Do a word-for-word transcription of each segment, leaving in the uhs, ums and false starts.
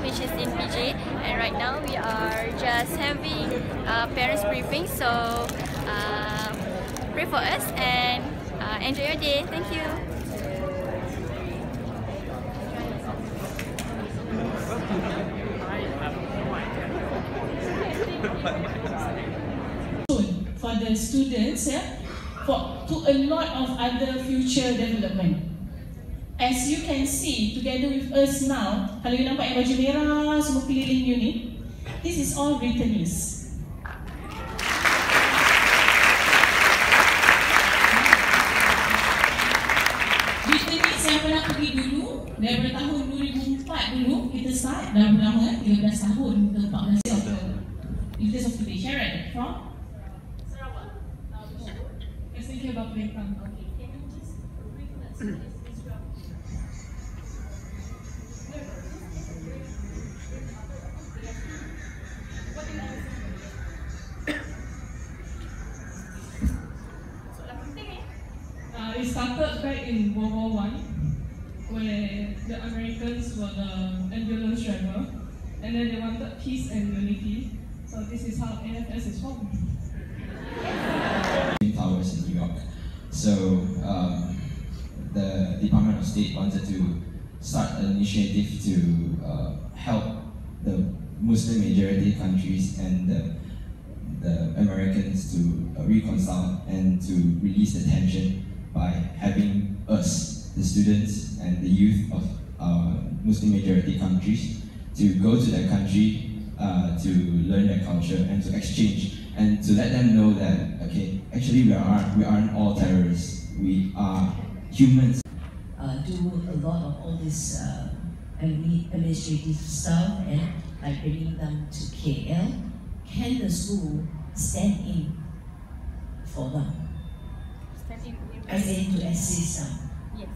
which is in P J, and right now we are just having uh, parents briefing. So uh, pray for us and uh, enjoy your day. Thank you. For the students, yeah, for to a lot of other future development. As you can see, together with us now, kalau you nampak yang baju merah semua keliling you ni, this is all returnees. Returnees yang pernah pergi dulu, daripada tahun dua ribu empat dulu kita start, dah berapa? tiga belas tahun ke empat belas tahun. In terms of today, Sharon from Sarawak. Let's think about where you come. Okay, can you just brief us? Uh, it started back in World War One, where the Americans were the ambulance driver, and then they wanted peace and unity. So this is how N F S is formed. Towers in New York. So um, the Department of State wanted to start an initiative to uh, help the Muslim majority countries and the, the Americans to uh, reconcile and to release the tension by having us, the students and the youth of uh, Muslim majority countries, to go to their country uh, to learn their culture and to exchange and to let them know that, okay, actually we aren't, we aren't all terrorists, we are humans. Uh, do a lot of all this uh, administrative stuff and like bringing them to K L. Can the school stand in for them? Stand in. As in to assist them? Yes.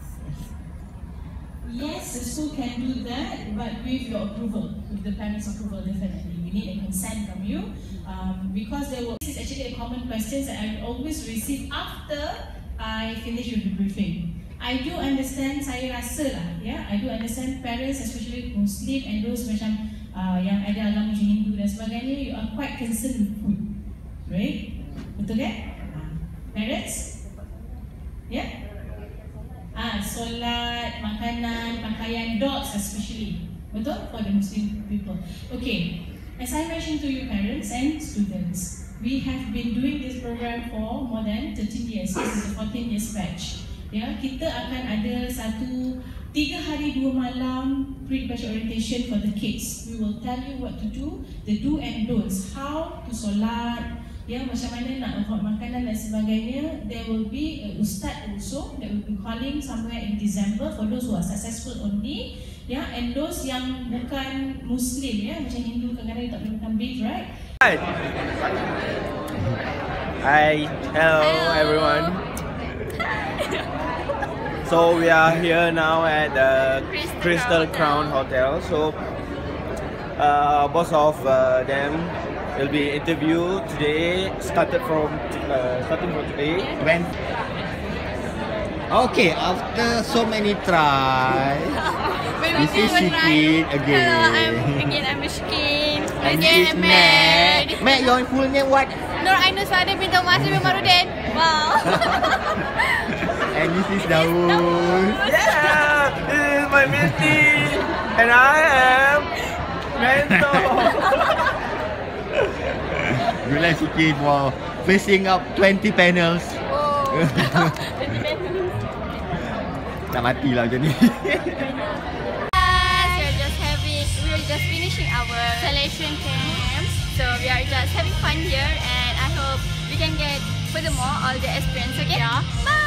Yes, the school can do that, but with your approval, with the parents' approval, definitely. We need a consent from you, um, because there will. This is actually a common question that I always receive after I finish with the briefing. I do understand, saya rasa lah, yeah, I do understand parents, especially Muslim and those macam uh, yang ada agama macam Hindu dan sebagainya, you are quite concerned with food, right? Betul kan? Uh, parents? Yeah? Ah, solat, makanan, pakaian, dogs especially. Betul? For the Muslim people. Okay, as I mentioned to you parents and students, we have been doing this program for more than thirteen years. This is the fourteen years batch. Ya, kita akan ada satu tiga hari dua malam pre-batch orientation for the kids. We will tell you what to do, the do and don'ts, how to solat, ya, macam mana nak buat makanan dan sebagainya. There will be a ustaz also that will be calling somewhere in December for those who are successful only, ya, and those yang bukan Muslim, ya, macam Hindu kadang-kadang tak boleh makan beef, right? Hi. Hi. Hello, Hello. everyone. So we are here now at the Crystal, Crystal Crown Hotel. So uh, both of uh, them will be interviewed today. Started from uh, starting from today. When? Okay, after so many tries, this is Shikin again. Hello, I'm, again I'm Shikin. And Again, this is I'm Matt. Matt. Matt, your full name what? Nur Ainus Fadil bin Thomas bin Marudin. Wow. And this is Daud. Yeah, this is my mentee, and I am mentor. You like Shikin for facing up twenty panels. Oh. Tak mati lah macam ni. We're just having, we're just finishing our selection camps. So we are just having fun here, and I hope we can get furthermore all the experience. Okay. Yeah. Bye.